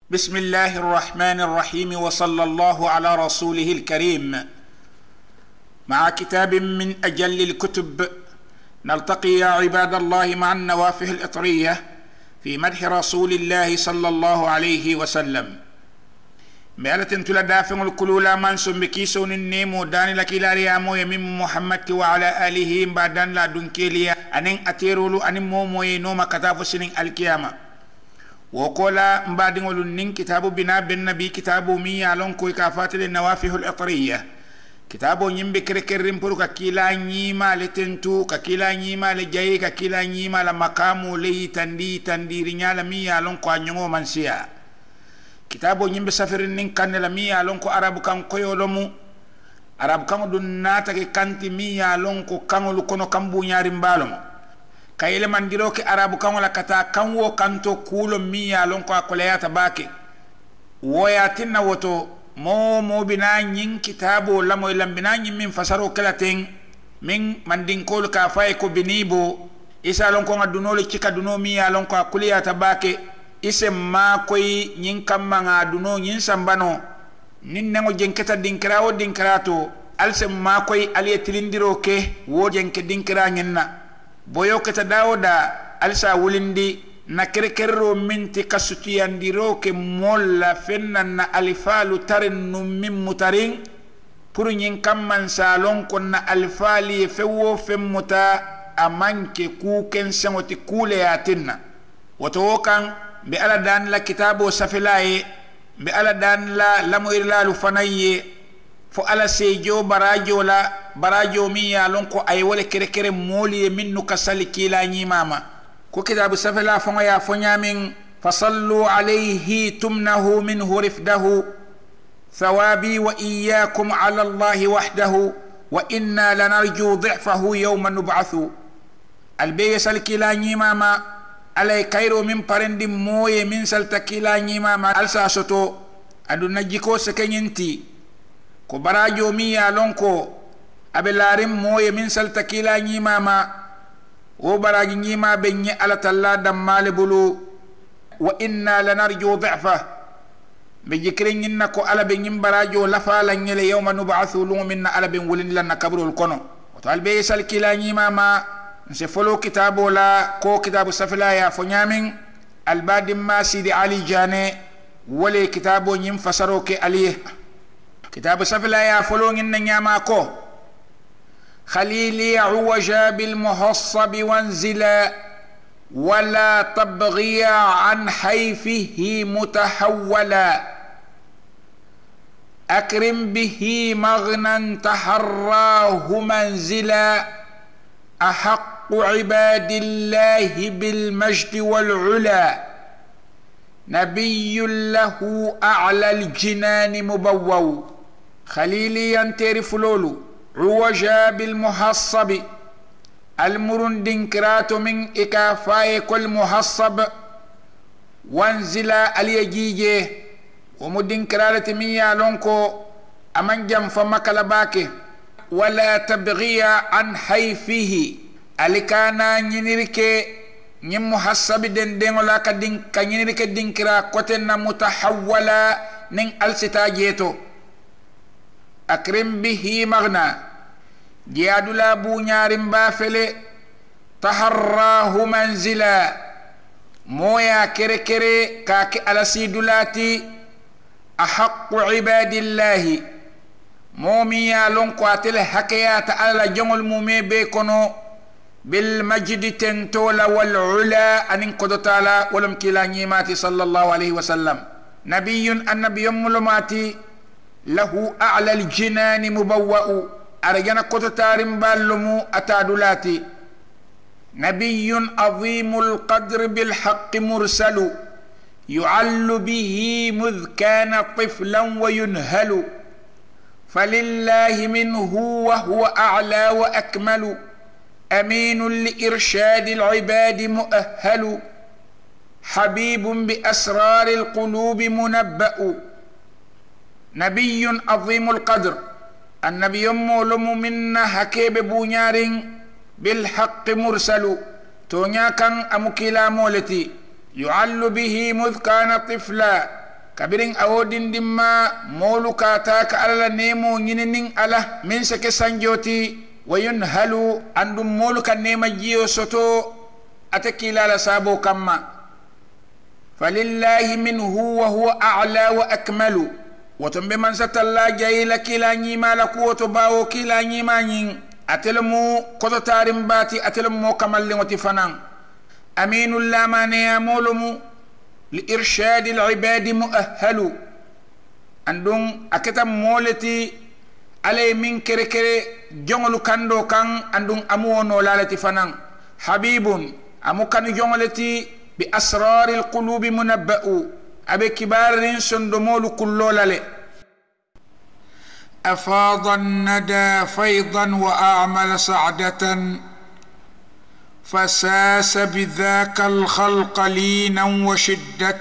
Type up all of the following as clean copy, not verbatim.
بسم الله الرحمن الرحيم، وصلى الله على رسوله الكريم. مع كتاب من أجل الكتب نلتقي يا عباد الله مع النوافه الإطرية في مدح رسول الله صلى الله عليه وسلم. مالة تلدافع الكلولا من سمكيسون النيمو داني لكي ريامو يمين محمد وعلى آله بعدان لا دنكيليا أنين أتيرولو أنين مومو ينوم كتاب سنين القيامة. وقولا مبادئ نين كتاب بنا بالنبي كتاب مي يالون كوي كافات النوافه الإطرية كتاب يمبي كركرين برو ككيلا نيما لتنتو ككيلا نيما لجاي ككيلا نيما لمقامو لي تندي رنيال مي يالون كو أنيو منسيا كتاب يمبي سفر نين كان لمي يالون كو عرب كان كيولومو عرب كان دوناتا كانتي مي يالون كو كانو لكونو كامبو نيارين بالومو kayele mandiro ke arabu kan wala kata kan wo kanto kulo miya lon ko akoleyata bake woya tinna woto mo bina nyin kitabo lamo lambina nyin min fasaro kalaten min mandin kol ka fay ko binibo isa lon ko ngaduno le cika duno miya lon ko akoleyata bake ise ma koy nyin kamma ngaduno nyin sambano nin nango jenketa dinkrawo dinkrato alse ma koy aliye tilindiro ke wo jenke dinkra nyenna boyo kata dawoda alsa wulindi na kerekerro minti kasutiyandiro ke molla fenna na alifalu tarin min mutarin pour nyin kamman salon kon na alfali fewo femmuta amanke ku ken sangoti kule yatinna woto wokan be ala dan la kitabo safilaye be ala dan la lamoyirlalu fanaye fo ala sejo barajo mi ya lon ko ay wala kere moli minnu kasali kila ni mama ko kitabu safala fo ya fo nyamin fasallu alayhi tumnahu minhu rifdahu thawabi wa iyyakum ala allah wahdahu wa inna lanarju dhi'fahu yawma nub'athu albayya sal kila ni mama alay kayro min parendi moye min sal takila ni mama alsa soto aduna jiko sekenyenti ko barajo mi ya lonko abe larim moye min salta kila nyimama o baraji nyima be nyi ala talla damale bulu wa inna lanarju dhi'fa be jikrin nyinna ko ala be nyim barajo lafa la nyele yawma nub'athu minna ala be wulin lan kabrul kono to albe sal kila nyimama se folo kitabo la ko kitabu safila ya fo nyamin albadim ma sidi ali jane wale kitabo nyim fasaro ke aliye كتاب سفلا يا فلون نياما كو خليلي عوجا بالمحصب وانزلا ولا تبغي عن حيفه متحولا أكرم به مغنى تحراه منزلا أحق عباد الله بالمجد والعلا نبي له أعلى الجنان مبوو خليلي ينتري فلولو عوجا بالمحصب المرن دنكرات من إكافاي كل محصب وانزلا اليجيجي ومدنكرالة ميا لونكو أمن جم فمكلا باكي ولا تبغي عن حيفه ألكانا نينيركي ñim muhassabi den dengola ka din kanyini ke dinkira koten na mutahawwala nin alsita jeto akrim bihi maghna jiyadula bu nyarim ba fele taharrahu manzila moya kere ka ke alasidulati ahaqqu ibadillahi momiya lon ko atele hakiyata ala jongol mume be kono بالمجد تنتولا والعلا أن قدتالا ولم كلا نيماتي صلى الله عليه وسلم نبي النبي ملماتي له أعلى الجنان مبوأ أرجنا قدتارم بالمو أتادلاتي نبي عظيم القدر بالحق مرسل يعل به مذ كان طفلا وينهل فلله منه وهو أعلى وأكمل أمين لإرشاد العباد مؤهل حبيب بأسرار القلوب منبأ نبي عظيم القدر النبي مولم منا حكيب بونيار بالحق مرسل تونيا كان أمكلا مولتي يعل به مذ كان طفلا kabirin awodin dimma molu kata ka ala nemo nyinin ala min sake sanjoti wayunhalu andum molu kan nema jiyo soto atakila la sabo kamma falillahi minhu wa huwa a'la wa akmalu wotombe man satalla jayla kila nyima la kuoto bawo kila nyima nyin atelmu koto tarim bati atelmu kamalle ngoti fanan aminul lamane ya molumu لإرشاد العباد مؤهل عندهم أكتم مولتي علي من كركري جونغلو كاندو كان عندهم أمونو لالتي فنان حبيب أمو كان جونغلتي بأسرار القلوب منبأ أبي كبار سندمول كلو لالي أفاض الندى فيضا وأعمل سعدة فساس بذاك الخلق لينا وشدة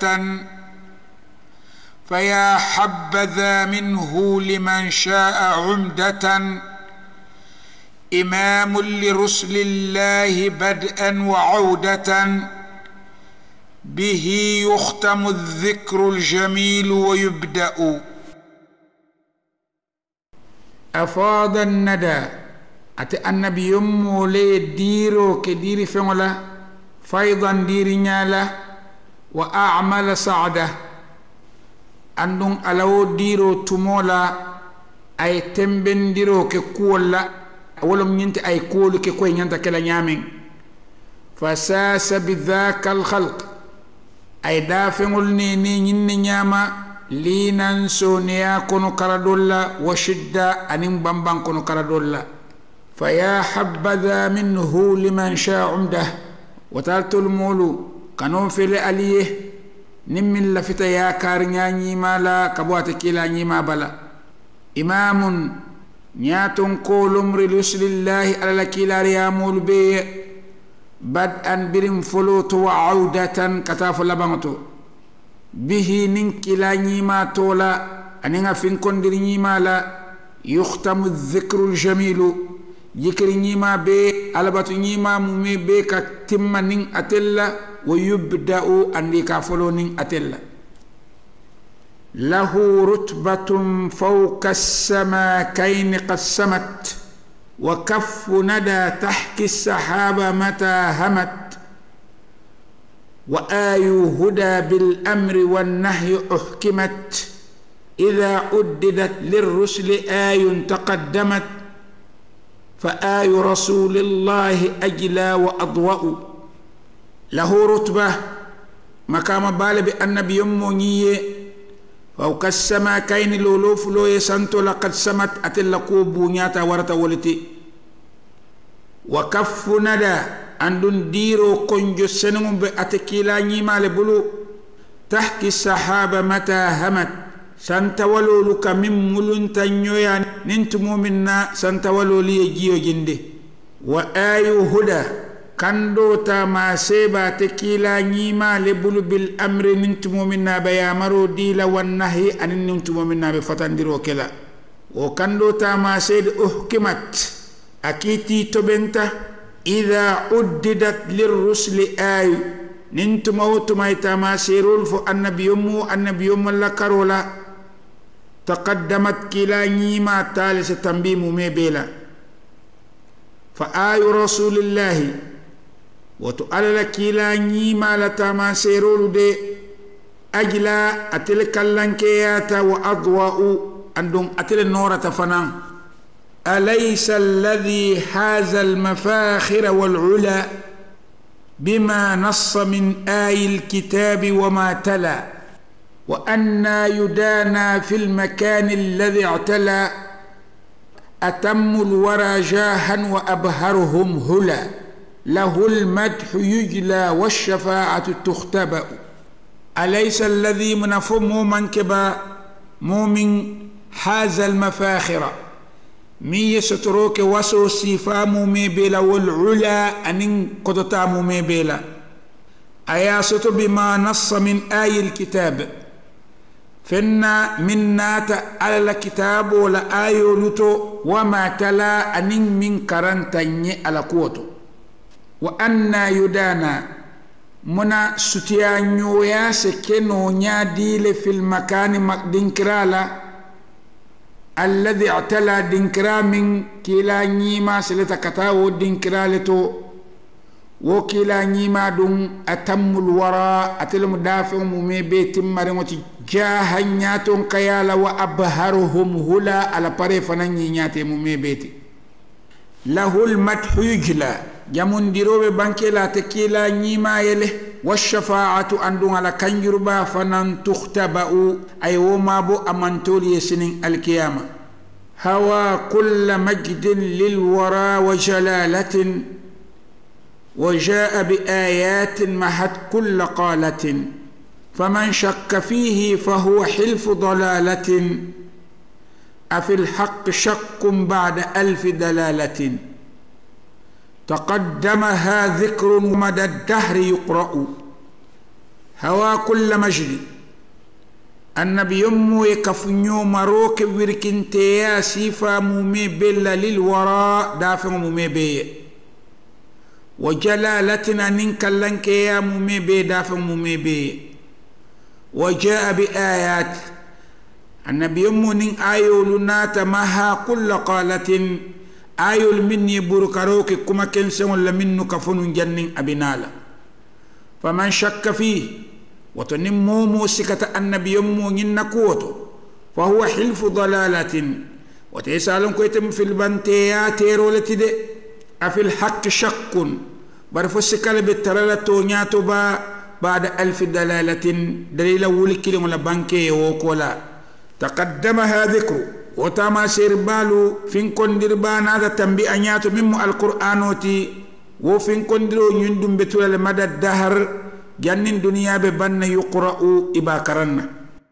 فيا حبذا منه لمن شاء عمدة إمام لرسل الله بدءا وعودة به يختم الذكر الجميل ويبدأ أفاض الندى ate annabi yommo le diro ke diri fengola faydan diri nyala wa a'mala sa'da andun alawo diro tumola ay tembendiro ke kuola wolom nyinte ay kuolu ke koy nyanta kala nyamin fasasa bidhaka alkhalq ay da fengol ni nyinne nyama linan sonia kono karadolla wa shidda anim bambang kono karadolla فيا حبذا منه لمن شاء عمده وتالت المولو كانوا في لأليه نمن لفت يا كارنياني مالا كبوات كيلا نيما بلا إمام نياتن قول امر لسل الله على كيلا ريامول بي بدءا برم فلوت وعودة كتاف لبنتو به ننكلا نيما تولا أننا فنكن در نيما لا يختم الذكر الجميل يكري نيما بي ألباتو نيما مومي بي كتما نين أتلا ويبدأ أندي كافلو نين أتلا له رتبة فوق السماكين قد سمت وكف ندى تحكي السحابة متى همت وآي هدى بالأمر والنهي أحكمت إذا عددت للرسل آي تقدمت فآي رسول الله أجلى وأضوأ له رتبة مقام بالب النبي يمونيه فوق السماكين لولوف لو يسنتو لقد سمت أتلقوا بنياتا ورتا ولتي وكف ندى أندون ديرو كنجو سنم بأتكيلا نيما لبلو تحكي السحابة متى همت سانتولو لك من ملون تنيويا ننتمو منا سانتولو لي جيو جندي وآيو هدى كندو تاما سيبا تكيلا نيما لبلو بالأمر ننتمو منا بيامرو ديلا والنهي أن ننتمو منا بفتندرو كلا وكندو تاما سيد أحكمت أكيتي تبنت إذا عددت للرسل آيو ننتمو تمايتاما سيرول فو النبي يمو لكارولا تقدمت كلا نيما تالس تنبيم ميبيلا فآي رسول الله وتؤلل كلا نيما لتاما سيرول دي أجلا أتلك اللنكياتا وأضواء عندهم أتل النورة فنان أليس الذي حاز المفاخر والعلا بما نص من آي الكتاب وما تلا وأنا يدانا في المكان الذي اعتلى أتم الورى جاها وأبهرهم هلا له المدح يجلى والشفاعة تختبأ أليس الذي منفم منكبا مؤمن حاز المفاخر مي ستروك وسو سيفا مومي بلا والعلا أنين قدتا مومي بلا أياسط بما نص من آي الكتاب فإن من نات على الكتاب ولا آي لتو وما تلا أنين من كرنتني على قوتو وأنا يدانا muna sutiya nyoya se keno nyadile fil makani makdinkirala alladhi i'tala dinkira min kila nyima seleta katawo dinkirale to wo kila nyima dum atammul wara atelum dafi umume betim marengoti jahanyaton kayala wa abharuhum hula ala pare fananyi nyate umume beti lahul madhu yujla jamundirobe bankela te kila nyima yele washafaatu andun ala kanjurba fanan tukhtaba'u ay woma bo amantoli yesinin alqiyama hawa kull majdin lil wara wa jalalatin وجاء بآيات محت كل قالة فمن شك فيه فهو حلف ضلالة أفي الحق شك بعد 1000 دلالة تقدمها ذكر ومدى الدهر يقرأ هوا كل مجد النبي يمو يكفنيو مروك وركن تيا سيفا مومي بلا للوراء دافع مومي بي وجلالتنا ننكلنك يا مومي بي دافع مومي بي وجاء بآيات النبي يمو نن آيول نات مها كل قالة آيول مني بركروك كما كنسون لمنو كفن جنن أبنالا فمن شك فيه وتنمو موسكة النبي يمو ننكوتو فهو حلف ضلالة وتسألون كويتم في البنتيا تيرولتي دي أفي الحق شك برفسكال بالترالة نياتو بعد 1000 دلالة دليل ولكل ولا بانكي وكولا تقدمها ذكر وتما سيربالو فين كندربان هذا تنبيه نياتو مم القرآنوتي وفين كندرو يندم بتول مدى الدهر جنن دنيا ببن يقرأ إباكرن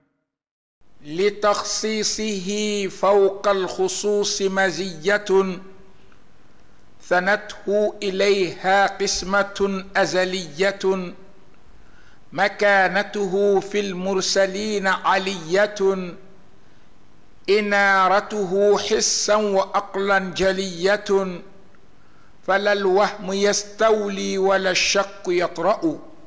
لتخصيصه فوق الخصوص مزية ثنته إليها قسمة أزلية مكانته في المرسلين علية إنارته حسا وأقلا جلية فلا الوهم يستولي ولا الشك يطرأ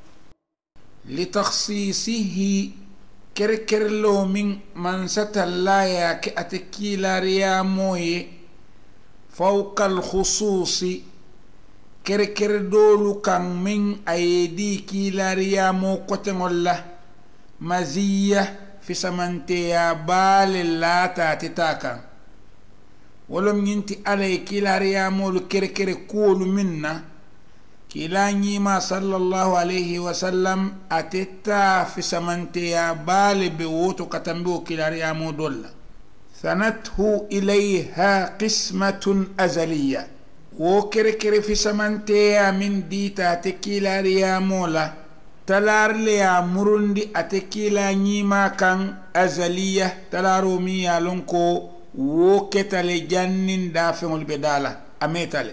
لتخصيصه كركرلو من ستلايا كأتكيلا رياموي فوق الخصوص كركر دولو كان من أيدي كيلا ريامو قتن الله مزية في سمنتيا بال لا تاتتاكا ولم ينتي علي كيلا ريامو الكركر كول منا كيلا نيما صلى الله عليه وسلم أتتا في سمنتيا بال بوتو كتنبو كيلا ريامو دولا ثنته إليها قسمة أزلية وكركر في سمنتيا من ديتا تكيلا ريامولا تلار ليا مرندي أتكيلا نيما كان أزلية تلارو ميا لنكو وكتل جنن دافع البدالة أميتالي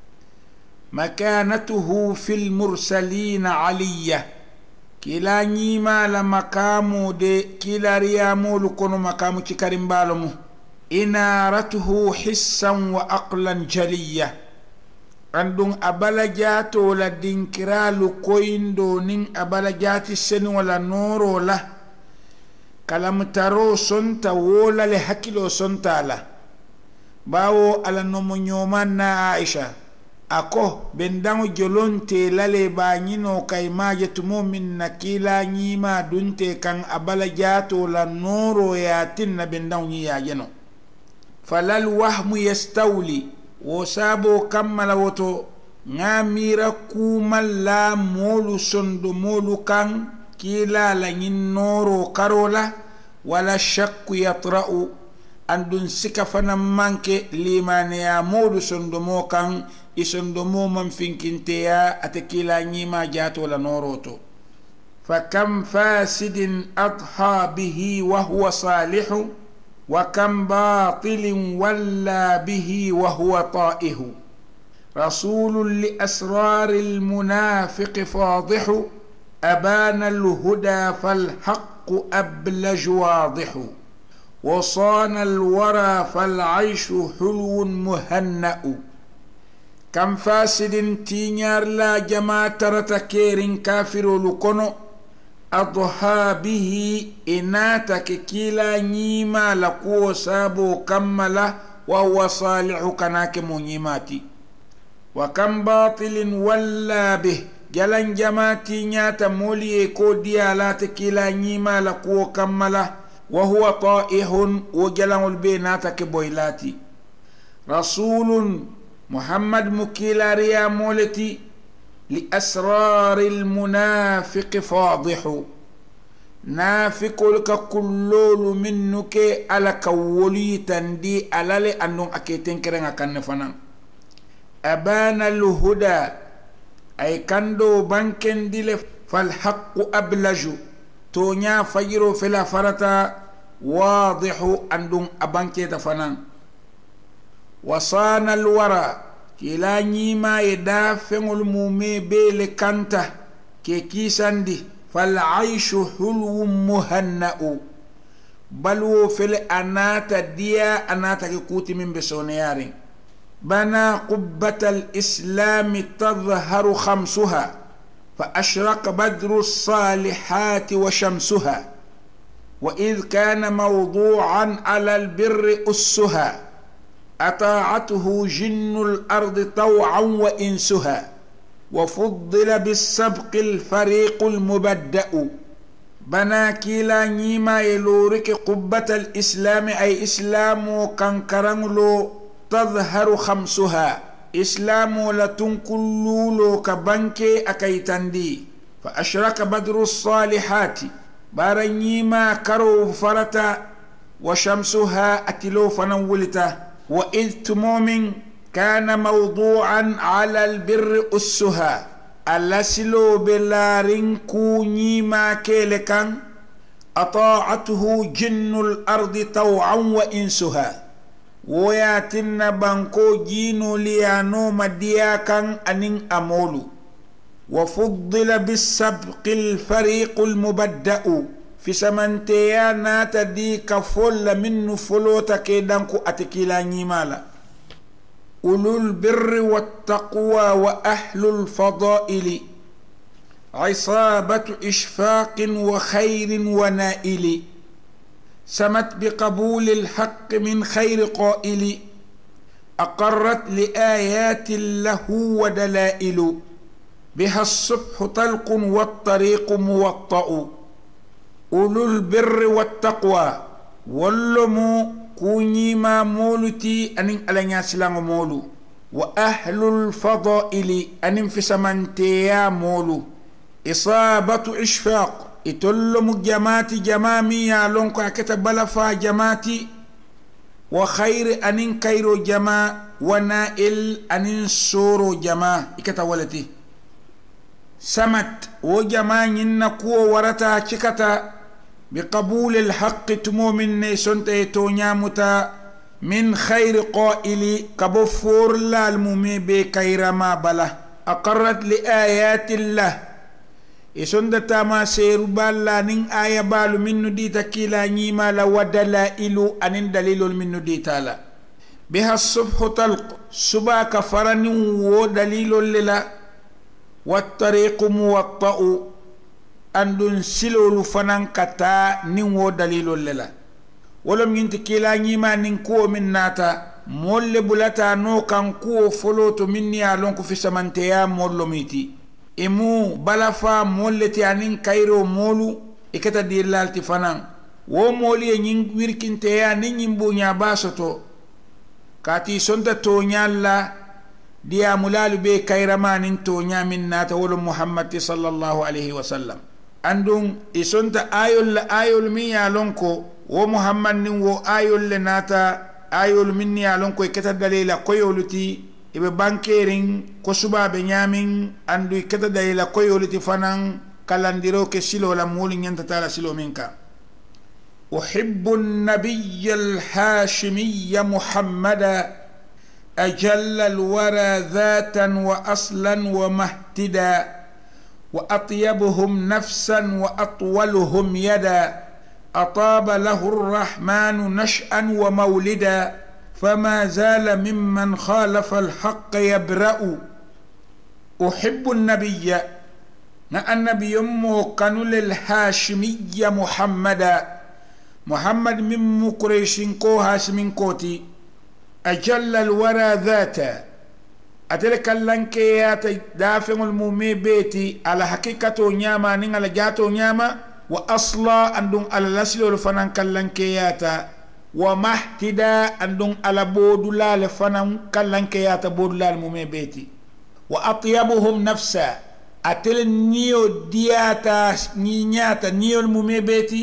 مكانته في المرسلين علية كلا نيما لمقامو دي كلا ريامو لكونو مقامو تكرم بالمو إنارته حسا وأقلا جلية عندن أبلجاتو لدينكرالو كويندو نين أبلجات السن ولا نورو له كلام ترو سنتا وولا لحكيلو سنتا له باو على نمو نيومان عائشة ako bendango jolonte lale ba nyino kay maje tumo min nakila nyima dunte kan abala jato la noro ya tinna bendango ya jeno falal wahmu yastawli wosabo kammala woto ngamira kumal la molu sondo molu kan kila la nyin noro karola wala shakku yatra'u andun sika fana manke limane ya molu sondo mo kan isondomo man finkinteya atekila nyima jato la noroto fakam fasidin adha bihi wa huwa salihu wa kam batilin walla bihi wa huwa ta'ihu rasulun li asraril munafiq fadihu abana alhuda falhaqqu ablaj wadihu وصان الورى فالعيش حلو مهنأ كم فاسد تينيار لا جماعة رتكير كافر لكونو أضحى به إناتك كلا نيما لقو سابو كملا وهو صالح كناك منيماتي وكم باطل ولا به جلن جماتي نياتا مولي كوديالات كلا نيما لقو كملا وهو طائح وجلن البيناتك بويلاتي رسول محمد مكيلا ريا مولتي لأسرار المنافق فاضح نافق لك كلول منك على كولي تندي على لأنه أكيتين كرنا كنفنا أبان الهدى أي كندو بانكن دي فالحق أبلج تونيا فجر في الفرطة واضح أندون أبانكي تفنان وصان الورى كلا نيما يدافع المومي بيل كانتا كي كيساندي فالعيش حلو مهنأ بلو في الأناتا ديا أناتا كوتي من بسونياري بنى قبة الإسلام تظهر خمسها فأشرق بدر الصالحات وشمسها وإذ كان موضوعا على البر أسها أطاعته جن الأرض طوعا وإنسها وفضل بالسبق الفريق المبدأ بنا كلا نيما يلورك قبة الإسلام أي إسلام كنكرنلو تظهر خمسها إسلام لتنكلولو كبنكي أكيتندي فأشرك بدر الصالحات بار نيما كرو فرتا وشمسها أتلو فنولتا وإذ تمومن كان موضوعا على البر أسها ألسلو بلارين كوني ما كيلكان أطاعته جن الأرض طوعا وإنسها وياتن بانكو جينو ليانو مدياكا أنين أمولو وفضل بالسبق الفريق المبدأ في سمنتيا ناتا دي كفول من فلوتا كيدانكو أتكيلا نيمالا أولو البر والتقوى وأهل الفضائل عصابة إشفاق وخير ونائل سمت بقبول الحق من خير قائل أقرت لآيات له ودلائل بها الصبح طلق والطريق موطأ أولو البر والتقوى واللمو كوني ما مولتي أن ألنيا سلام مولو وأهل الفضائل أن في سمنتيا مولو إصابة إشفاق إتلم جماتي جمامي يالونكو أكتب لفا جماتي وخير أن كيرو جما ونائل أن سورو جما إكتا ولتي سمت وجما ينكو ورتا شكتا بقبول الحق تمو من نيسونت تونيامتا من خير قائل كبفور لا المومي بكيرما بلا أقرت لآيات الله إسند تاما سير بالا نين آية بالو منو دي تكيلا نيما لا ودلائل أنين دليل منو دي تالا بها الصبح طلق سبا كفرن ودليل للا والطريق موطأ أندون سلول فنان كتا نين ودليل للا ولم ينتكيلا نيما ننكو من ناتا مول بلتا نو كان كو فلوتو مني ألونكو في سمنتيا مولو ميتي إمو بلافا مولتي أنين كايرو مولو إكتا دير لالتي فنان wo moli e ñing wirkinte ya ni ñimbu nya basoto kati sonda to nyalla dia mulalu be kayramanin to nyamin nata wolo muhammad sallallahu alaihi wasallam andum isonta ayol mi ya lonko wo muhammad nin wo ayol le nata ayol min ya lonko e keta dalila koyoluti ibe bankerin ko subabe nyamin andu keta dalila koyoluti fanan kalandiro ke silo la muli nyanta tala silo minka أحب النبي الهاشمي محمدا أجل الورى ذاتا وأصلا ومهتدا وأطيبهم نفسا وأطولهم يدا أطاب له الرحمن نشأا ومولدا فما زال ممن خالف الحق يبرأ أحب النبي النبي موقن للهاشمية محمد من مقريش كو هاشم كوتي أجل الورى ذاتا أتلك اللنكيات دافع المومي بيتي على حقيقة نياما نين على جاتو نياما وأصلا أندون على لسلو الفنان كاللنكيات ومحتدا أندون على بودلا لفنان كاللنكيات بودلا المومي بيتي وأطيبهم نفسا أتل نيو دياتا نينياتا نيو المومي بيتي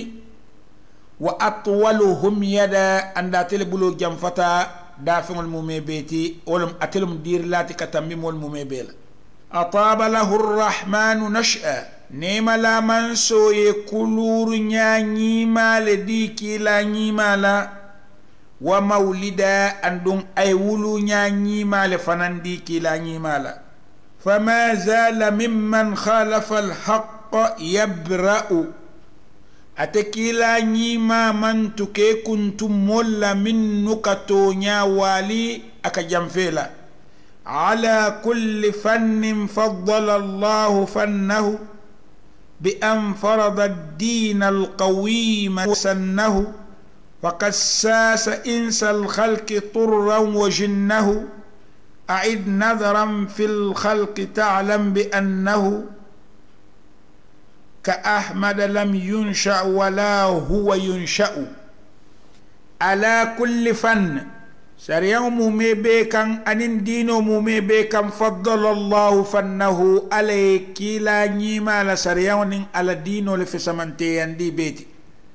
وأطولهم يدا أن أتل بلو جنفتا دافع المومي بيتي ولم أتلم دير لاتي كتميم والمومي بيلا أطاب له الرحمن نشأ نيما لا منسو يكولور نيما لديكي لا نيما لا ومولدا أندون أي ولو نيما لفنان ديكي لا نيما لا فما زال ممن خالف الحق يبرأ أتكيلا نيما من تكي كنتم مولا من نكتو نياوالي أكجنفيلا على كل فن فضل الله فنه بأن فرض الدين القويم وسنه وقد ساس إنس الخلق طرا وجنه أعد نظرا في الخلق تعلم بأنه كأحمد لم ينشأ ولا هو ينشأ على كل فن سريان مومي بيكان أنين دينو مومي بيكان فضل الله فنه عليك لا نيما لسريان على دينو لفي سمنتين دي بيتي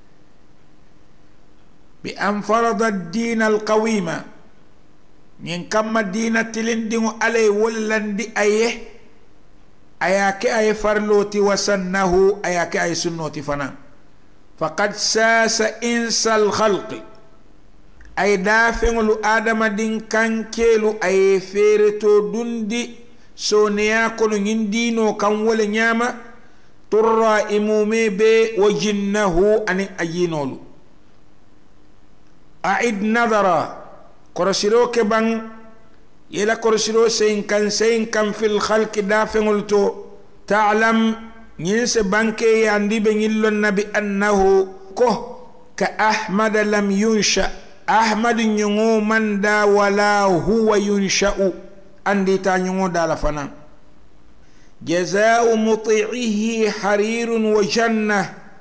بأن فرض الدين القويم نين كما دينة تلندين علي ولن دي أيه ayake ay farloti wasannahu ayake ay sunnoti fana faqad sasa insal khalqi ay dafengulu adama din kankelu ay fereto dundi soneya kono ngindino kan wala nyama turra imume be wa jinnahu ani ayinolu aid nadara korosiro ke bang يلا كرسلو سين كان في الخلق دافع التو تعلم ينس بانكي عندي بنيلو النبي أنه كه كأحمد لم ينشأ أحمد ينو من دا ولا هو ينشأ عندي تانيو دا لفنا جزاء مطيعه حرير وجنة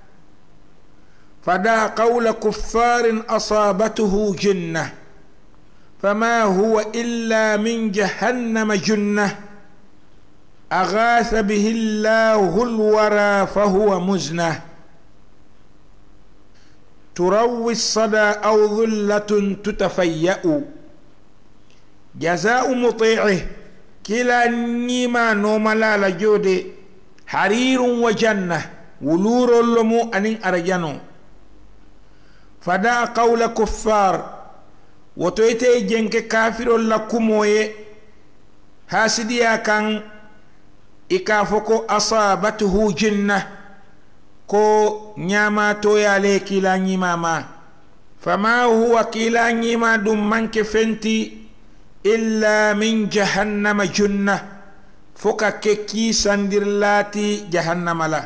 فدا قول كفار أصابته جنة فما هو إلا من جهنم جنة أغاث به الله الورى فهو مزنة تروي الصدى أو ظلة تتفيأ جزاء مطيعه كلا نيما نوملا لجودي حرير وجنة ولور اللمو أن أرجانو فدا قول كفار وتويتي جنك كافر لكموي هاسديا كان إكافوكو أصابته جنة كو نياما تويا ليكي لا نيماما فما هو كلا نيما دمانك فنتي إلا من جهنم جنة فوكا كيكي سندرلاتي جهنم لا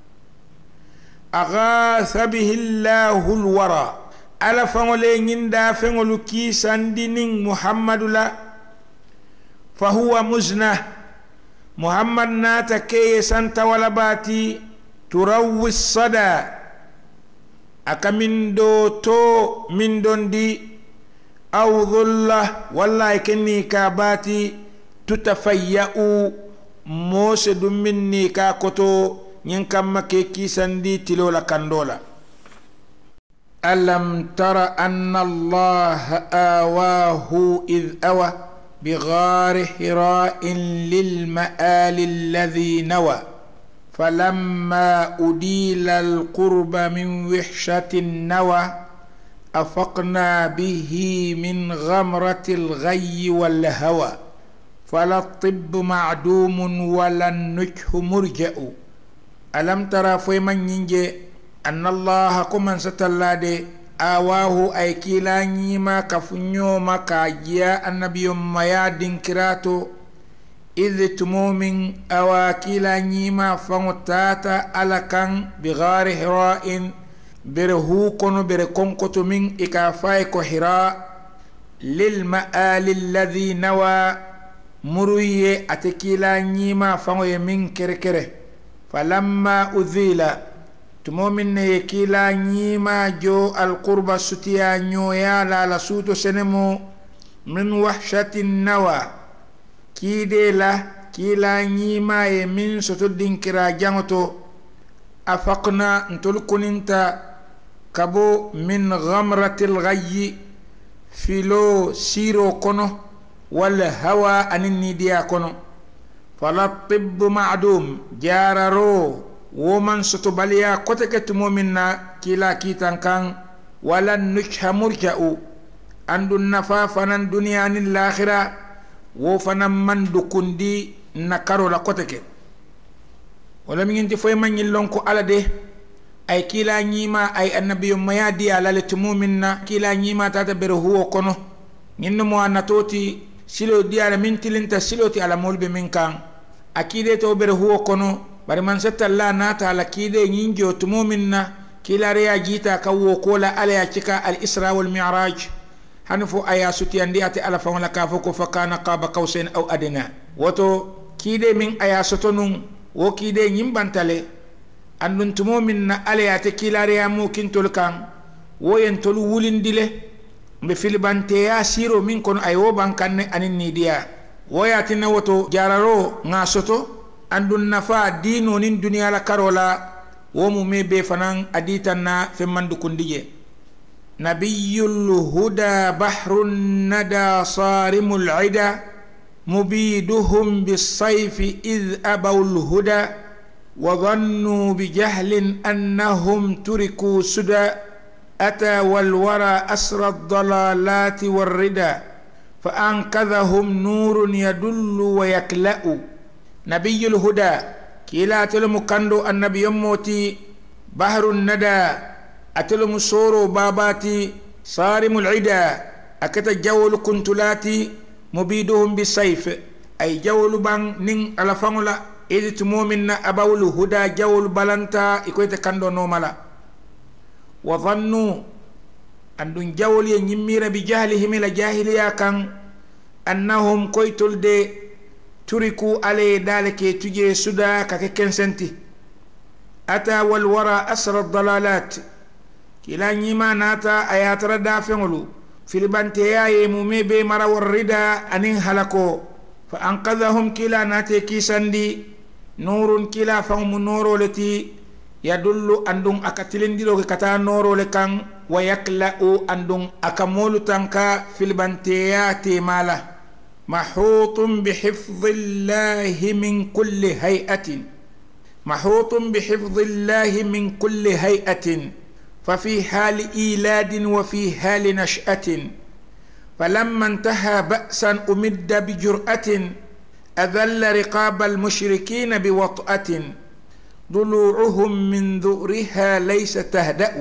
أغاث به الله الورى ala fangole nyinda fangolu ki sandinin muhammadu la fahuwa muzna muhammad nata keye santa wala bati turawwi sada aka min do to min dondi aw dhulla wallahi kenni ka bati tutafayya'u mose dum minni ka koto nyin kamma ke ki sandi tilola kandola ألم تر أن الله آواه إذ أوى بغار حراء للمآل الذي نوى فلما أديل القرب من وحشة النوى أفقنا به من غمرة الغي والهوى فلا الطب معدوم ولا النجح مرجأ ألم ترى في من ينجي أن الله كمن ستلادي awahu ay kila nyima kafunyo kajiya annabiyo maya dinkirato idh tumumin awa kila nyima fangutata alakan bigari hira'in bere hu kono bere konkoto min ikafai ko hira lil ma'ali alladhi nawa muruye atekila nyima fangoye min kerekere falamma udhila tumomin ne kila nyima jo alqurba sutiya nyoya la suto senemo min wahshatin nawa kide la kila nyima e min soto dinkira jangoto afaqna ntulkuninta kabo min ghamratil ghayyi filo siro kono wala hawa aninni dia kono fala tibbu ma'dum jararo woman soto baliya koteke tumominna kila kitan kan wala nukha murja'u andun nafa fanan duniyanin l'akhira wo fanan man dukundi nakaro la koteke wala mi ngi foy man ñillon ko ala de ay kila ñima ay annabiyo mayadi ala le tumuminna kila ñima tata bere huwo kono ñinno mo anatoti silo diara min tilinta siloti ala molbe min kan akide to bere huwo kono bari man satalla nata ala kide ñinjo tumuminna kila reya jita kawo kola ala ya cika al isra wal mi'raj hanfo aya suti andi ati ala fa wala kafo ko fakana qaba qausain aw adna woto kide min aya sotonun wo kide ñimbantale andun tumuminna ala ya te kila reya mo kintol kan wo yen tol wulindile mbe filibante ya siro min kono ay wo bankanne anin ni dia woyatina woto jararo nga soto andun nafa dino nin duniya la karola wo mu mebe fanan aditanna fe mandu kundije nabiyul huda bahrun nada sarimul ida mubiduhum bisayfi idh abawul huda wa dhannu bijahlin annahum turiku suda أتى والورى أسرى الضلالات والردى فأنقذهم نور يدل ويكلأ نبي الهدى كلا تلم كندو النبي يموتي بحر الندى أتلم سورو باباتي صارم العدا أكت جول كنتلاتي مبيدهم بالسيف أي جول بان نين على فنولا إذ تمومن أبو الهدى جول بلانتا إكويت كندو نوملا وظنوا أن جولي يمير بجهلهم إلى جاهلية كان أنهم كويتل دي تركوا عليه ذلك تجي سدا كككن سنتي أتى والورى أسر الضلالات كلا نيما ناتا آيات ردا فنولو في البنتيا يمومي بمرا والردى أنين هلكو فأنقذهم كلا ناتي كيساندي نور كلا فهم نور التي يدل أندون أكتلندلو كتا نورو لكان ويكلأ أندون أكمول تنكا في البنتيات مالا محوط بحفظ الله من كل هيئة محوط بحفظ الله من كل هيئة ففي حال إيلاد وفي حال نشأة فلما انتهى بأسا أمد بجرأة أذل رقاب المشركين بوطأة ضلوعهم من ذؤرها ليس تهدأ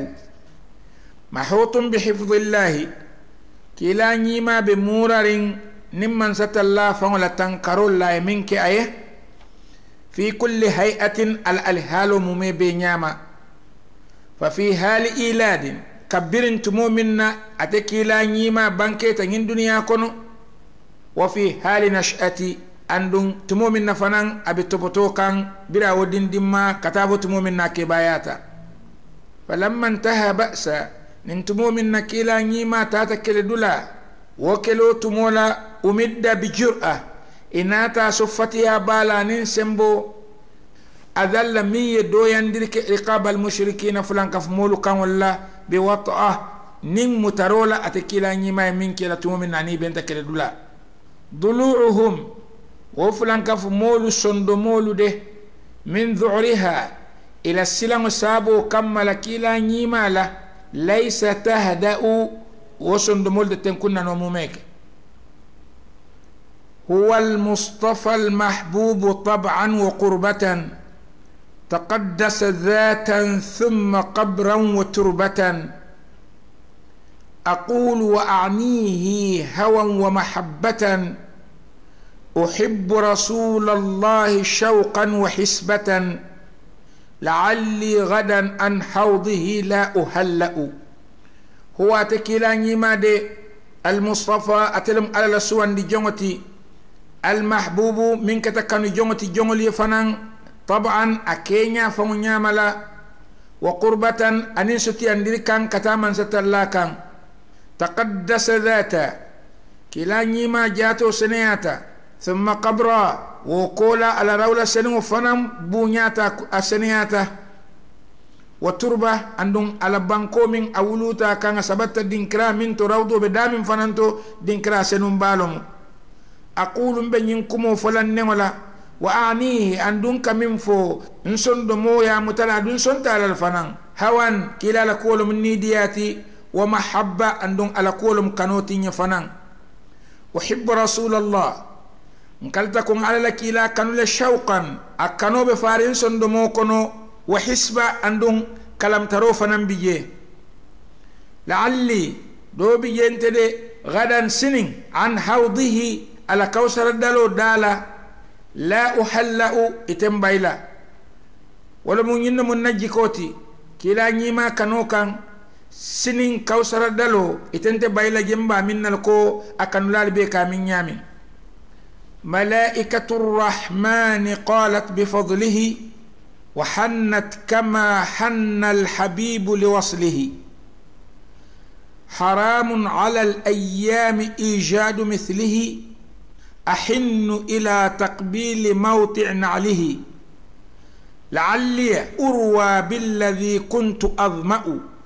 محوط بحفظ الله كلا نيما بمورر نمن ست الله فولا تنكر الله منك أيه في كل هيئة الألهال ممي بنياما ففي حال إيلاد كبير تمو منا أتكيلا نيما بانكيتا ين دنيا كنو وفي حال نشأتي andun tumo min na fanan abi topoto kan bira wodin dimma katabo tumo min na kebayata falamma intaha ba'sa nin tumo min na kila nyima tata kele dula wo kelo tumola umidda bi jur'a inata suffatiya bala nin sembo adalla mi yedo yandirke riqabal mushrikin fulan kaf molu kan walla bi wat'a nin mutarola atakila nyima min kila tumo min na ni benta kele dula dulu'uhum وفلان كف مولو صندو مولو ده من ذعرها إلى السلام سابو كمل كيلا نيمالا ليس تهدأ وصندو مولو ده تنكونا نوموميك هو المصطفى المحبوب طبعا وقربة تقدس ذاتا ثم قبرا وتربة أقول وأعنيه هوى ومحبة أحب رسول الله شوقا وحسبة لعلي غدا عن حوضه لا أهلأ. هو تكيلا نيما دي المصطفى أتلم على لسوان دي جونتي المحبوب من كتكن جونتي جونلي فنان طبعا أكينيا فمنيا ملا وقربة أنين ستي أندري كان كتاما ستلا كان تقدس ذاتا كلا نيما جاتو سنياتا ثم قبرا وقولا على رولة سنو فنم بنياتا السنياتا وتربة عندهم على بانكو من أولوتا كان سبت دينكرا من تراودو بدام فنانتو دينكرا سنو بالوم. أقول بينكم فلان نملا وأعنيه عندهم كمين فو نسون دمو يا متلا دون سون تعالى الفنان هوان كلا لكول من نيدياتي ومحبة عندهم على كولم كانوتين فنان. أحب رسول الله نكالتكم على لكيلا كانوا لشوقا أكانوا بفارين سون دمو كنو وحسبة عندهم كلام تروفا نبيه لعلي دو بيجنتدي غدا سنين عن حوضه على كوثر الدلو دالا لا أحلأ إتنبايلا ولا من من نجي كوتي كلا نيما كانوكان سنين كوثر الدلو إتنتبايلا جنبا من الكو أكنولال بيكا من يامين. ملائكة الرحمن قالت بفضله وحنت كما حن الحبيب لوصله حرام على الأيام إيجاد مثله أحن إلى تقبيل موطع نعله لعلي أروى بالذي كنت أظمأ.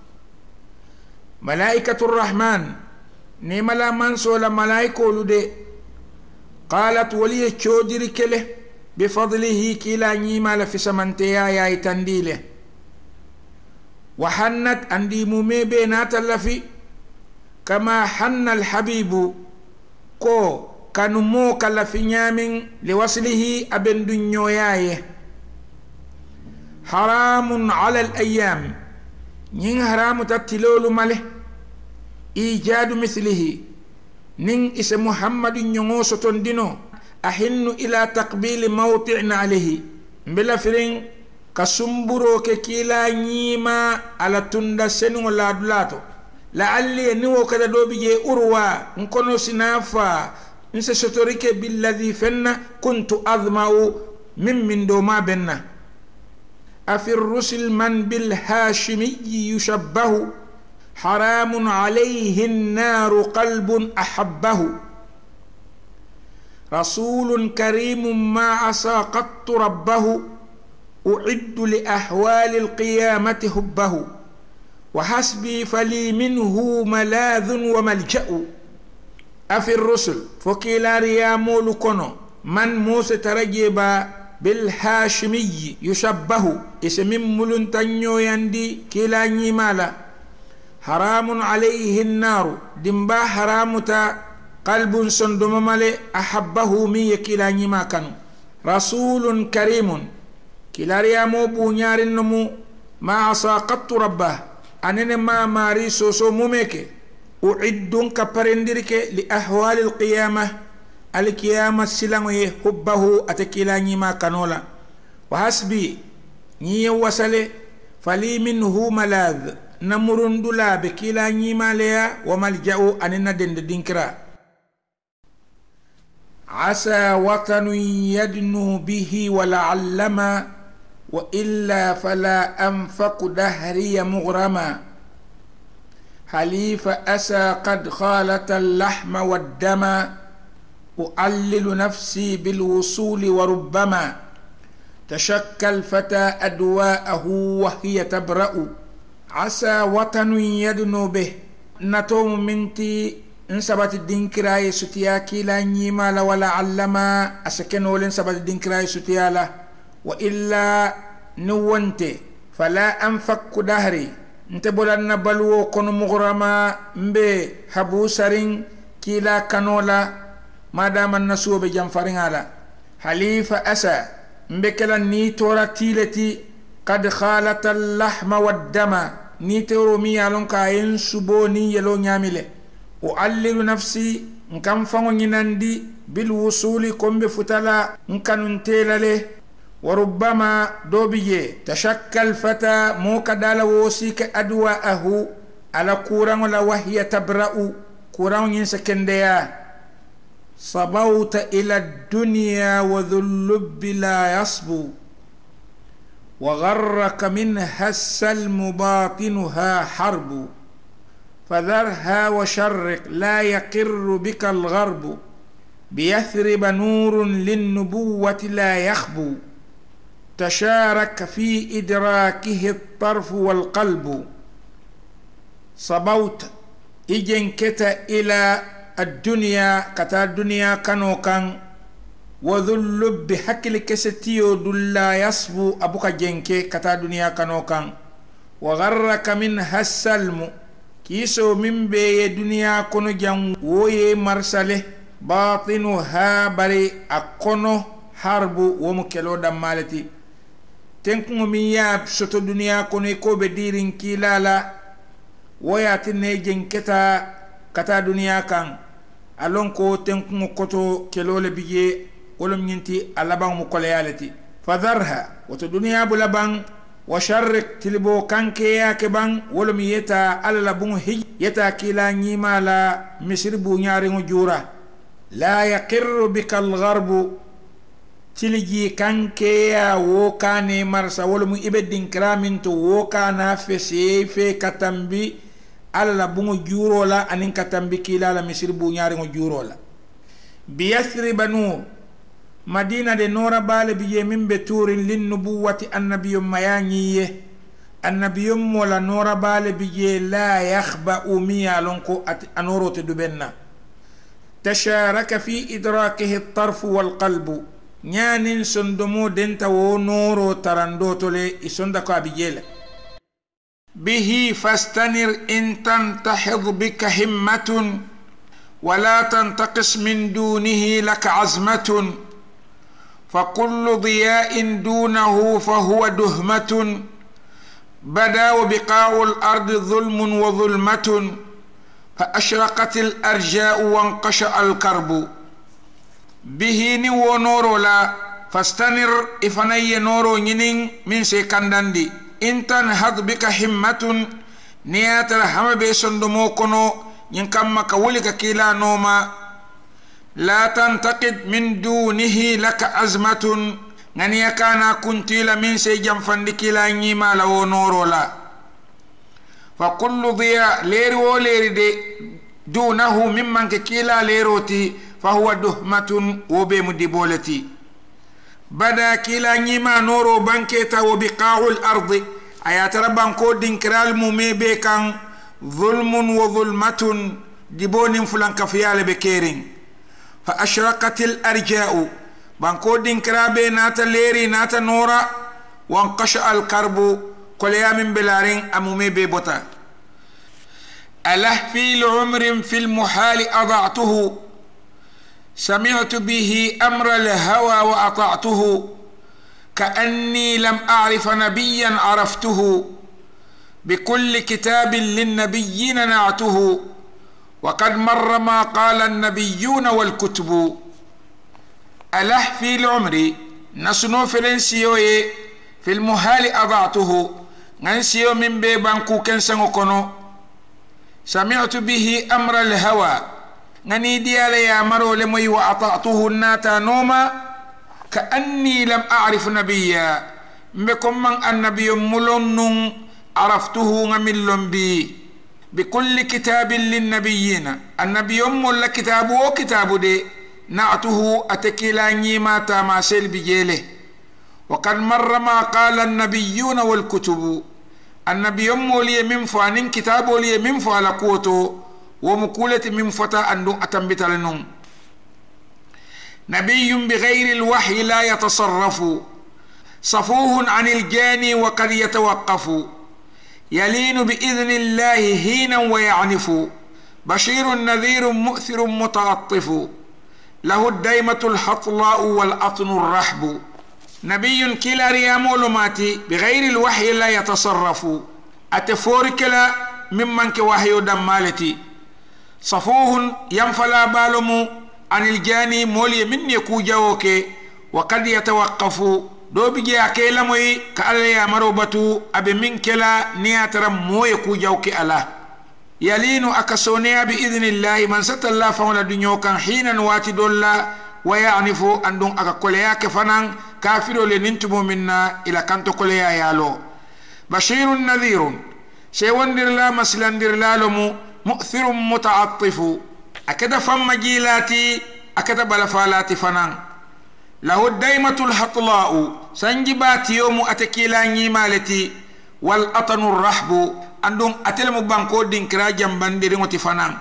ملائكة الرحمن نيملا منسول ملائكة لدي قالت ولي تشودري كله بفضله كلا نيمال في سمنتيا يا تنديله وحنت عندي مومي بينات اللفي كما حن الحبيب كو كانوا مو كلفي نيامين لوصله أبن دنياي. حرام على الأيام نين حرام تتلول ماله إيجاد مثله نين اسم محمد نيونغو ستندينو أحن إلى تقبيل موطع عليه بلا فرين كسمبرو كيلا نيما على تندا سنو لا دلاتو لعلي نيو كذا دوبي أروى نكونو سنافا نسستوريك بالذي فنا كنت أظمأ من دوما بنا. أفي الرسل من بالهاشمي يشبه حرام عليه النار قلب أحبه رسول كريم ما عصى قط ربه أعد لأحوال القيامة حبه وحسبي فلي منه ملاذ وملجأ. أفي الرسل فكيلا ريامو لكونو من موسى ترجيبا بالهاشمي يشبه اسم ملنتنيو يندي كيلا نيمالا حرام عليه النار دمبا حرامتا قلب صندوم مالي أحبه مي كلا نيما كانوا. رسول كريم كلا ريامو بونيار النمو ما عصى قط ربه أننا ما ماري سوسو موميك أعدون كبرندرك لأحوال القيامة القيامة سلامي حبه أتكلا نيما كانولا وحسبي ني وصلي فلي منه ملاذ نمرندلا بكلا نيما ليا وملجأ أننا دندكرا. عسى وطن يدنو به ولعلما وإلا فلا أنفق دهري مغرما حليف أسى قد خالت اللحم والدم أعلل نفسي بالوصول وربما تشكى الفتى أدواءه وهي تبرأ. عسى وطن يدنو به نتوم منتي انسبت الدين كراي ستيا كلا نيما ولا علما أسكن ولن سبت الدين كراي ستيا له وإلا نوانتي فلا أنفك دهري انت بولن بلو كن مغرما مبي حبو سرين كلا كانولا ما دام النسو بجنفرين على حليف أسى مبكلا نيتورا تيلتي قد خالت اللحم والدم ni tewro mi yalon ka en subo ni yelo nyamile o allilu nafsi nkam fango nyinandi bil wusuli kombe futala nkanun telale وربما دوبيه تشكى الفتى موكا دالا ووسيك أدواءه على كوران ولا وهي تبرأ كوران ينسكنديا صبوت إلى الدنيا وذو اللب لا يصبو وغرك منها السلم باطنها حرب فذرها وشرق لا يقر بك الغرب بيثرب نور للنبوة لا يخبو تشارك في إدراكه الطرف والقلب صبوت إجنكت إلى الدنيا كتا الدنيا كانوا كان وذو اللب حكل كستيو دلا يصبو أبوك جنكي كتا الدنيا كانوا كان وغرك منها السلم كيسو من بي دنيا كنو جن وي مرسله باطنها بري أكونو حرب ومكلو دمالتي tenkuŋo miŋ ye a soto duniyaa kono i ko be diiriŋ kiilaa la wo ye a tinna i jeŋ keta ka taa duniyaa kaŋ a loŋ ko tenkuŋo koto keloo le bi je wo lemu ñiŋ ti a labaŋo mu koleyaa le ti fadharha woto duniyaa bu labaŋ wa sharrik tiliboo kankeyaa ke baŋ wo lemu yeta alla la buŋo hiji yeta kiilaa ñiimaa la misiri buu ñaariŋo juura la yaqirru bika algarbu tiliji kankeya wo kane marsa wala mu ibe dinkira min to wo kana fese fe katambi alla bungo juro la anin katambi kila la misir bu nyaari ngo juro la bi yasrib nur madina de nora bale bi yemin be turin lin nubuwati annabiyum mayanyiye annabiyum wala nora bale bi je la yakhba umiya lonko at anoro te dubenna tasharaka fi idrakihi at-tarf wal qalbu ñaanin sondomo denta wo nooro tarandotole i sonda ko abijele bihi fastanir in tantahid bika himmatun wala tantaqis min dunihi laka azmatun fakullu diya'in dunahu fahuwa duhmatun bada wa biqa'u al-ardi dhulmun wa dhulmatun fa ashraqat al-arja'u wa anqasha al-karbu bihi ni wo noro la fastanir ifanaye noro nyinin min se kandandi intan had bika himmatun niyatara hama be sondomo kono nyin kamma ka wuli ka kila noma la tantaqid min dunihi laka azmatun ngani yakana kuntila min se jamfandi kila nyima la wo noro la fa kullu dhiya leri wo leri de dunahu mimman ka kila leroti فهو دهمة وبمدبولتي بدا كلا نيما نورو بانكيتا وبقاع الأرض آيات ربان كودين كرال مومي بيكان ظلم وظلمة ديبون فلان كفيال بكيرين فأشرقت الأرجاء بانكودين كرابي ناتا ليري ناتا نورا وانقشع الكرب كل يوم بلارين أمومي بيبوتا أله في العمر في المحال أضعته سمعت به أمر الهوى وأطعته كأني لم أعرف نبيا عرفته بكل كتاب للنبيين نعته وقد مر ما قال النبيون والكتب أله في العمر نسنو فلنسيوي في المحال أضعته ننسيو من بيبانكو كنسنو كنو سمعت به أمر الهوى ngani diyala ya maro le moy wa ata'tuhu nata noma ka anni lam a'rif nabiyya mbe kom man annabiyum mulonnun araftuhu ngamillon bi kulli kitabin lin nabiyina annabiyum mulla kitabu o kitabu de na'tuhu atakila nyima ta ma sel bijele wa kad marra ma qala an-nabiyyuna wal kutubu annabiyum muli min fanin kitabu li min fa la kuto ومقولة من فتاة أنه أتنبت لنهم نبي بغير الوحي لا يتصرف صفوه عن الجاني وقد يتوقف يلين بإذن الله هينا ويعنف بشير نذير مؤثر متعطف له الديمة الحطلاء والأطن الرحب نبي كلا ريامول ماتي بغير الوحي لا يتصرف أتفوركلا ممن كوحيو دمالتي صفوه ينفلا بالمو عن الجاني مولي من يكو جاوكي وقد يتوقفوا دو بيجي أكيلا موي كألا مروبتو أبي من كلا نياتر مو يكو جاوكي ألا يلين أكسونيا بإذن الله من ست الله فولا دنيو كان حينا واتي دولا ويعنفو أندون أكاكوليا كفنان كافرو لننتمو منا إلى كانتو كوليا يالو بشير نذير سيوندر لا مسلندر لا لمو مؤثر متعطف أكد فم جيلاتي أكد بلفالاتي فنان له الديمة الحطلاء سنجبات يوم أتكيلا نيمالتي والأطن الرحب أندون أتلم بانكو دينكرا جنباندر وتفنان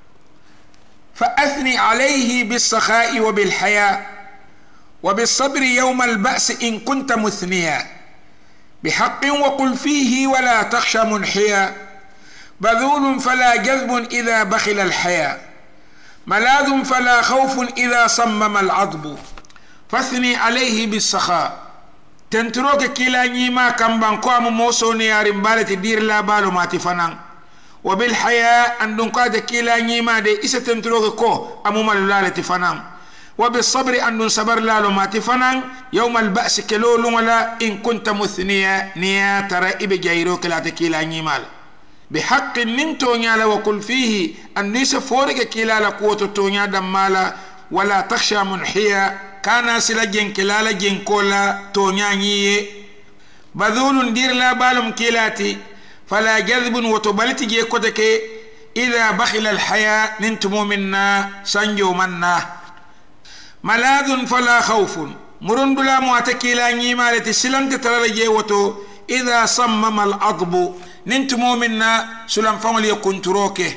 فأثني عليه بالسخاء وبالحياة وبالصبر يوم البأس إن كنت مثنيا بحق وقل فيه ولا تخشى منحيا بذول فلا جذب إذا بخل الحياة ملاذ فلا خوف إذا صمم العضب فاثني عليه بالسخاء تنتروك كلا نيما كم بانكو موسو نيارم بالتي دير لا بالو ما تفنان وبالحياة أندون قاد كلا نيما دي إسا تنتروك كو أمو مالو تفنان وبالصبر أندون صبر لالو ما تفنان يوم البأس كلولو ولا إن كنت مثنيا نيا ترى إبي جايروك لا تكيلا نيمال بحق ننتو نيالا وكل فيه أن نيس فورك كلا لقوة تونيا دمالا ولا تخشى منحيا كان سلا جنكلا جنكولا تونيا نيه بذول دير لا بالم كيلاتي فلا جذب وتبلت جيكوتك إذا بخل الحياة ننتمو منا سنجو منا ملاذ فلا خوف مرند لا معتكلا نيمالة سلنت ترى وتو إذا صمم العضب ننتمو منا سلم فمل يكون تروكه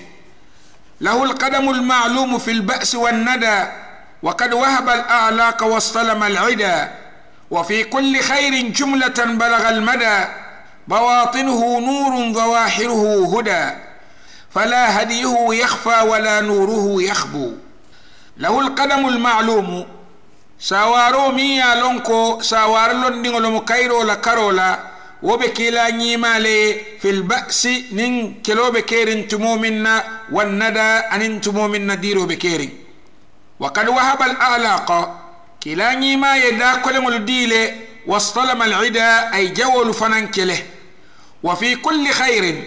له القدم المعلوم في البأس والندى وقد وهب الأعلاق واستلم العدا وفي كل خير جملة بلغ المدى بواطنه نور ظواهره هدى فلا هديه يخفى ولا نوره يخبو له القدم المعلوم ساوارو ميا لونكو ساوار لندن لمكايرو لكارولا وبكيلا نيمالي في البأس نين كيلو بكيرين تمو منا والندى أن تمو منا ديرو بكيرين وقد وهب الأعلاق كلا نيما يدا كل ملديله واستلم العدا أي جول فننكله وفي كل خير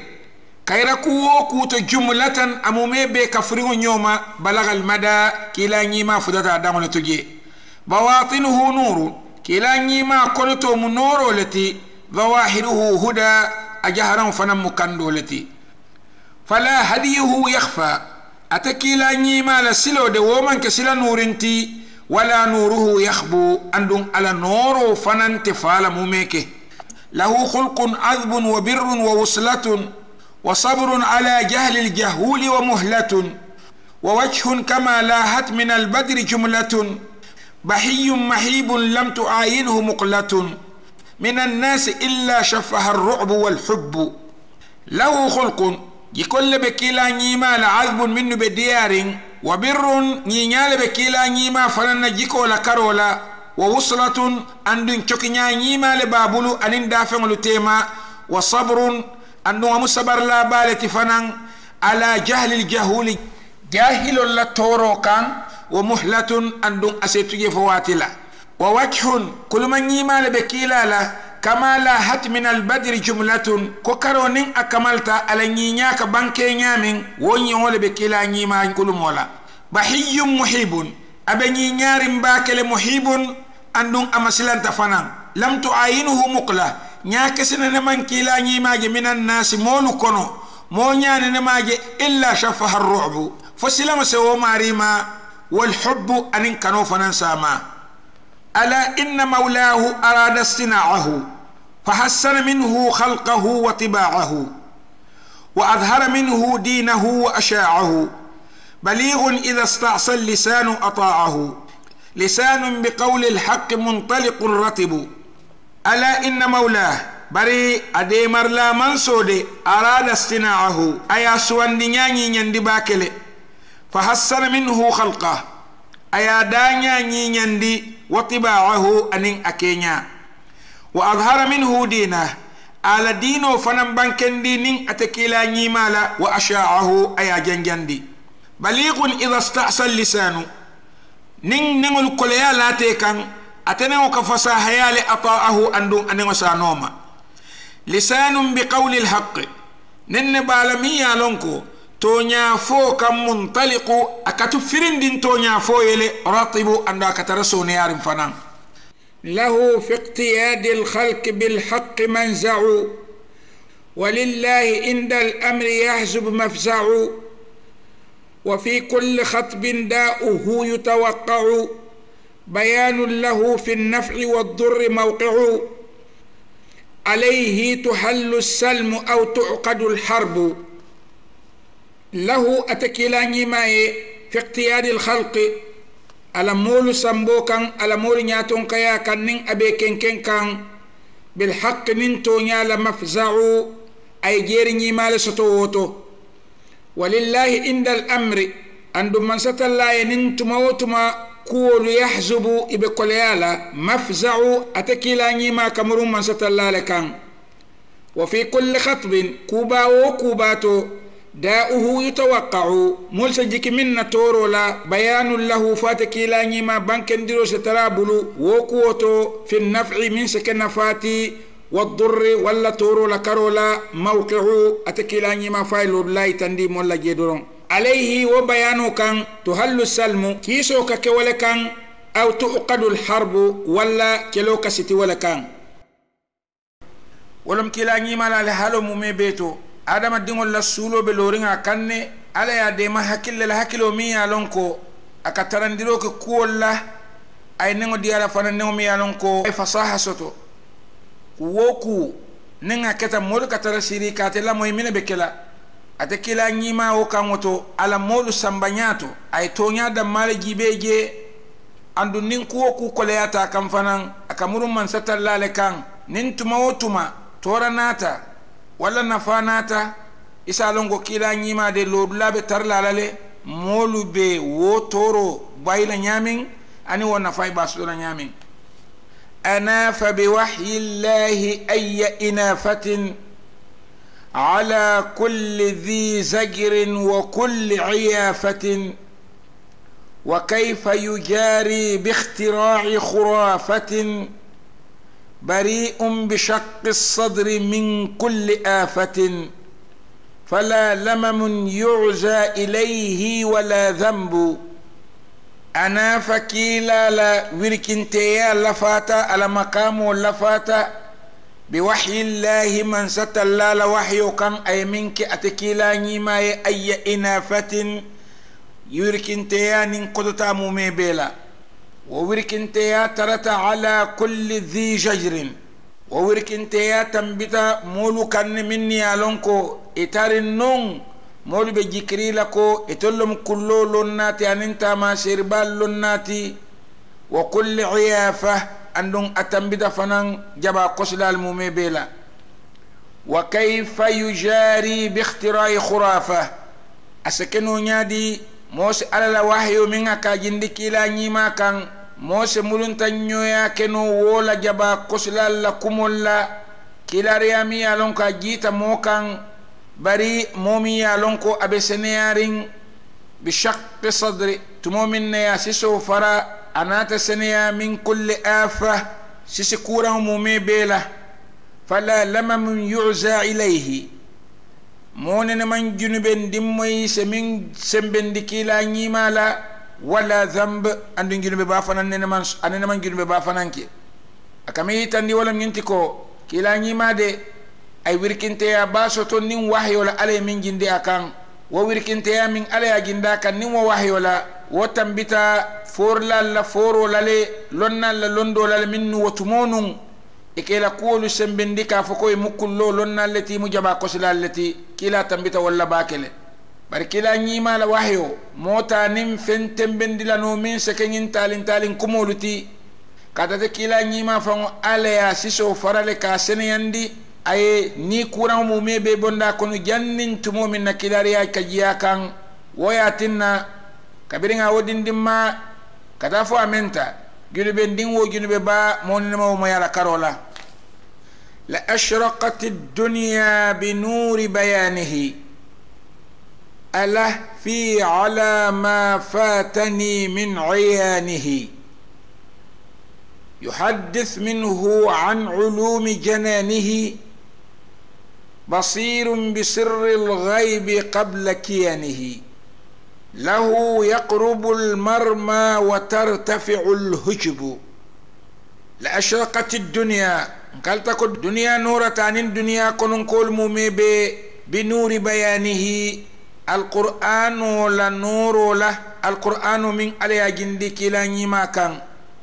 كيركو كوت جملة أمومي بكفرين يوما بلغ المدى كلا نيما فدتا دامل تجي بواطنه نور كلا نيما كنتو منور التي ظواهره هدى أجهرا فنم كندولتي فلا هديه يخفى أتكيلا نيما لسلو دي ومن كسلا نورنتي ولا نوره يخبو أندون على نور فننت فال مميكه له خلق عذب وبر ووصلة وصبر على جهل الجهول ومهلة ووجه كما لاهت من البدر جملة بحي محيب لم تعاينه مقلة من الناس إلا شفها الرعب والحب له خلق يكل بكيلا نيما لعذب منه بديار وبر نينيال بكيلا نيما فلن جيكو لكارولا ووصلة أندن تشكينا نيما لبابلو أنين دافن لتيما وصبر أندن مصبر لا بالة فنان على جهل الجهول جاهل لتورو كان ومهلة أندن أسيتجي فواتلا ووجه كل من نيما لبكيلا لا كما لاهت من البدر جملة كوكارونين أكملت على نينياك بانكي نيامين ونيول بكيلا نيما كل مولا بحي محيب أبني نيار باكل محيب أندون أمسلان تفنان لم تعاينه مقلة نياكسن نمان كيلا نيما من الناس مولو كونو مو نيان نماجي إلا شفها الرعب فسلام سوى ماريما والحب أن كانوا فنان ساما ألا إن مولاه أراد اصطناعه فحسن منه خلقه وطباعه وأظهر منه دينه وأشاعه بليغ إذا استعصى اللسان أطاعه لسان بقول الحق منطلق رطب ألا إن مولاه بري أديمر لا منصود أراد اصطناعه أيا سوان دنياني يندباكل فحسن منه خلقه أيا دانياني يندي وطباعه أنين أكينيا وأظهر منه دينه ala dino fanan bankendi nin atakila nyimala wa asha'ahu aya janjandi balighun idha sta'sal lisanu nin nengol koleya late kan atene ko fasaha yale ata'ahu andun anengo sanoma lisanun biqawli alhaq nin balamiya lonko tonya fo kam muntaliqu akatu firindin tonya fo yele ratibu anda kataraso ne yarim fanan له في اقتياد الخلق بالحق منزع ولله عند الأمر يحزب مفزع وفي كل خطب داؤه يتوقع بيان له في النفع والضر موقع عليه تحل السلم أو تعقد الحرب له أتكلاني ماي في اقتياد الخلق على مول سمبوكان على مول نياتون كيا كان نين أبي كن كان بالحق ننتو نيالا مفزعو أي جير نيمال ستووتو ولله عند الأمر عند من ستالله ننتو موتما كول يحزبو إبقليالا مفزعو أتكيلا نيما كمرو من ستالله لكان وفي كل خطب كوبا وكوباتو داؤه يتوقع ملسجك من تورولا بيان له فاتكيلا نيما بانكندرو سترابلو وكوتو في النفع من سكن فاتي والضر ولا تورولا كارولا موقع أتكيلا نيما فايلو بلاي تندي مولا جيدرون عليه وبيانو كان تهل السلم كيسو ككولا كان أو تؤقد الحرب ولا كيلوكا ستي ولا كان ولم كيلا نيما لهالو مميبيتو adama dingol la sulo be loringa kanne ala ya de ma hakille la hakilo mi ya lonko aka tarandiro ko kuolla ay nengo di ala fana nengo mi ya lonko ay fasaha soto woku nenga keta molu katara siri kate la moy mine bekela ate kila nyima o kangoto ala molu sambanyato ay tonya da male jibeje andu nin ko ku koleyata kam fanan aka murum man satallale kan nin tuma o tuma tora nata wala nafanata isa longo kila nyima de lodulabe tarlalale molu be wo toro bayla nyamin ani wona fay basdona nyamin ana fa bi wahyi llahi ay inafatin ala kulli dhi zajrin wa kulli iyafatin wa kayfa yujari bi ikhtira'i khurafatin بريء بشق الصدر من كل آفة فلا لمم يعزى إليه ولا ذنب أنا فكيلا لا وركنتيا لفاتا على مقام لفاتا بوحي الله من ستلال وحي كان أي منك أتكيلا نيما أي إنافة يوركنتيا ننقضتا مميبلا ووركنتيا ترت على كل ذي ججر ووركنتيا تنبتا مولو كان مني alonko itarinnon molu be jikri lako itollum kullo lonnati aninta ma sirbal lonnati wa kulli iyafa andun atambita fanan jaba qoslal mumebela wa kayfa yujari bi ikhtira'i khurafa asakenu nyadi mos alala wahyu minga ka jindikila nyima kan mose mulunta nyoya keno wola jaba koslal la kumolla kilariya mi alon ka jita mokan bari momi alon ko abeseneyarin bi shaqqi sadri tumomin ya siso fara anata seneya min kulli afa sisi kuran mume bela fala lamam yu'za ilayhi monene man junuben dimmoy semin sembendi kila nyimala wala dhanb andu junube ba fanan nene man anene man junube ba fananke akami tandi wala nyinti ko kila nyimade ay wirkinte ya baso to nin wahyo la ale min jinde akan wo wirkinte ya min ale ya jinda kan nin wo wahyo la wo tambita forla la foro lale lonna la londo la min wotumonun ikela kuolu sembendi ka foko e mukullo lonna lati mujaba kosila lati kila tambita walla bakele bar kila nyima la wahyo mota nim fentembendi la no min sekenyin talin kumoluti kadate kila nyima fango ale ya siso farale ka seneyandi ay ni kuran mu mebe bonda kono jannin tumo min na kilariya kajiya kan woyatinna kabiringa wodindimma kata fo amenta junube ndinwo junube ba monema mo yala karola لأشرقت الدنيا بنور بيانه ألهفي على ما فاتني من عيانه يحدث منه عن علوم جنانه بصير بسر الغيب قبل كيانه له يقرب المرمى وترتفع الهجب لأشرقت الدنيا قال تكون الدنيا نورة عن الدنيا كن كل مومي بنور بيانه القرآن ولا نور ولا القرآن من عليها جندي كلا نيما كان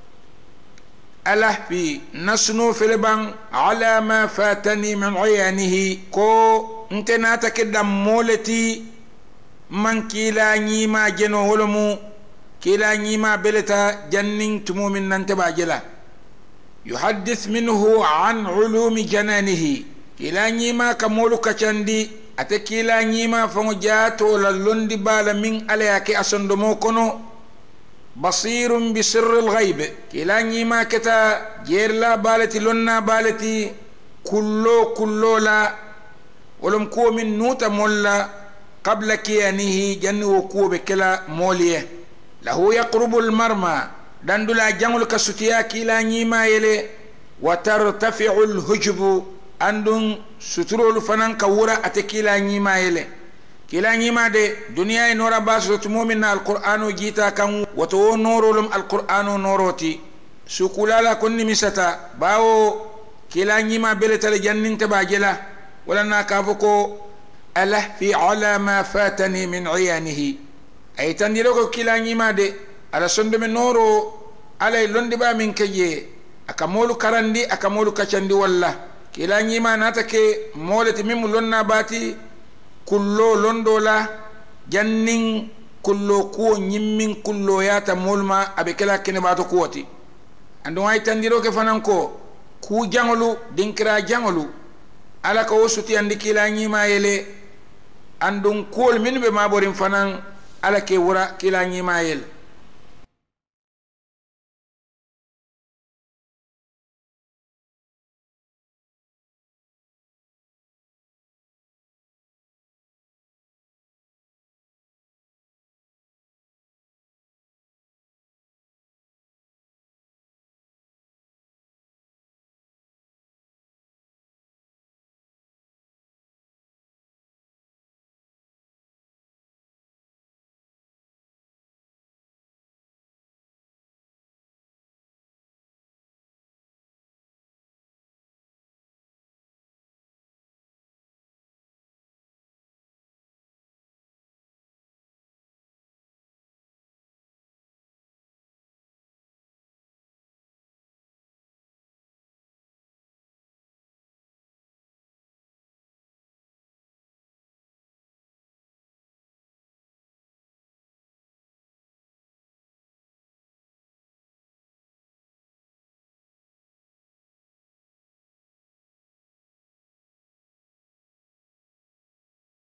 ألهفي نسنو في البان على ما فاتني من عيانه كو انتنا تكدا مولتي من كلا نيما جنو ولمو كلا نيما بلتا جنن تمو من ننتبع جلا يحدث منه عن علوم جنانه كلا نيما كمولو كچندي أتكيلا نيما فمجاتو للندي بالا من عليك أسندمو كنو بصير بسر الغيب كلا نيما كتا جيرلا بالتي لنا بالتي كلو لا ولم كو من نوتا مولا قبل كيانه جن وكو بكلا موليه له يقرب المرمى دندلا جنول كسوتيا كلا نيما يلي وترتفع الهجب andun suturolu fanan kawura ate kila nyima yele kila nyima de dunia e nora baso tumomin na alqur'anu jita kan wato norolum alqur'anu noroti sukulala konni misata bawo kila nyima beletale janninte bajela wala na kafuko alahfi ala ma fatani min iyanihi ay tandiro ko kila nyima de ala sonde men noro ala londi ba min kaye akamolu karandi akamolu kacandi walla kila nyima natake moleti mimu lonna bati kullo londola jannin kullo kuo nyimmin kullo yata molma abe kala kene bato kuwati andon ay tandiro ke fananko ku jangolu dinkira jangolu ala ko wosuti andi kila nyima yele andon kuol min be maborin fanan ala ke wura kila nyima yele